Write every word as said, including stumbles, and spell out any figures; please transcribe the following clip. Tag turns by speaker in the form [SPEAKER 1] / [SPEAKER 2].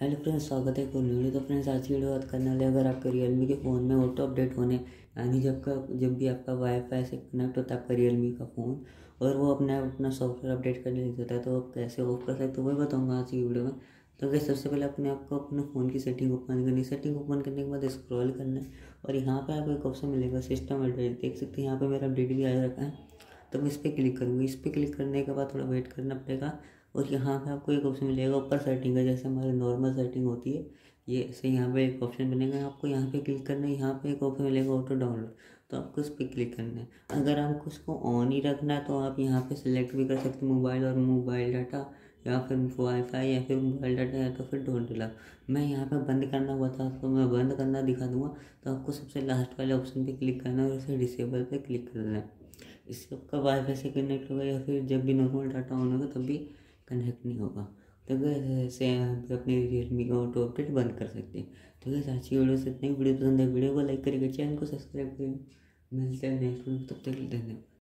[SPEAKER 1] Hello friends, स्वागत है एक और वीडियो। तो फ्रेंड्स, आज की वीडियो बात करने वाले, अगर आपके रियलमी के फ़ोन में ऑटो अपडेट होने, यानी जब का जब भी आपका वाईफाई से कनेक्ट होता है आपका रियलमी का फ़ोन और वो अपने आप अपना सॉफ्टवेयर अपडेट करने लग जाता है, तो आप कैसे ऑफ कर सकते हो वही बताऊंगा आज की वीडियो में। तो अगर सबसे पहले अपने आपको अपने फ़ोन की सेटिंग ओपन करनी है। सेटिंग ओपन करने के बाद स्क्रॉल करना है और यहाँ पर आपको एक ऑप्शन मिलेगा सिस्टम अपडेट। देख सकते हैं यहाँ पर मेरा अपडेट भी आ रखा है, तो मैं इस पर क्लिक करूँगी। इस पर क्लिक करने के बाद थोड़ा वेट करना पड़ेगा और यहाँ पे आपको एक ऑप्शन मिलेगा ऊपर सेटिंग है, जैसे हमारी नॉर्मल सेटिंग होती है ये ऐसे यहाँ पे एक ऑप्शन मिलेगा। आपको यहाँ पे क्लिक करना है, यहाँ पे एक ऑप्शन मिलेगा ऑटो डाउनलोड, तो आपको इस पर क्लिक करना है। अगर आपको इसको ऑन ही रखना है तो आप यहाँ पे सिलेक्ट भी कर सकते हैं मोबाइल और मोबाइल डाटा, या फिर वाईफाई, या फिर मोबाइल डाटा, या तो फिर डोंट डिलर। मैं यहाँ पे बंद करना बता तो मैं बंद करना दिखा दूंगा। तो आपको सबसे लास्ट वाले ऑप्शन पे क्लिक करना है और इसे डिसेबल पे क्लिक कर देना है। इससे आपका वाईफाई से कनेक्ट होगा या फिर जब भी नॉर्मल डाटा ऑन होगा तब भी कनेक्ट नहीं होगा। तो अगर ऐसे आप अपने रियलमी का ऑटो अपडेट बंद कर सकते हैं। तो अगर आज की वीडियो से इतनी वीडियो पसंद है, वीडियो को लाइक करिएगा, चैनल को सब्सक्राइब करिएगा। मिलते हैं नेक्स्ट वीडियो, तब तक के लिए धन्यवाद।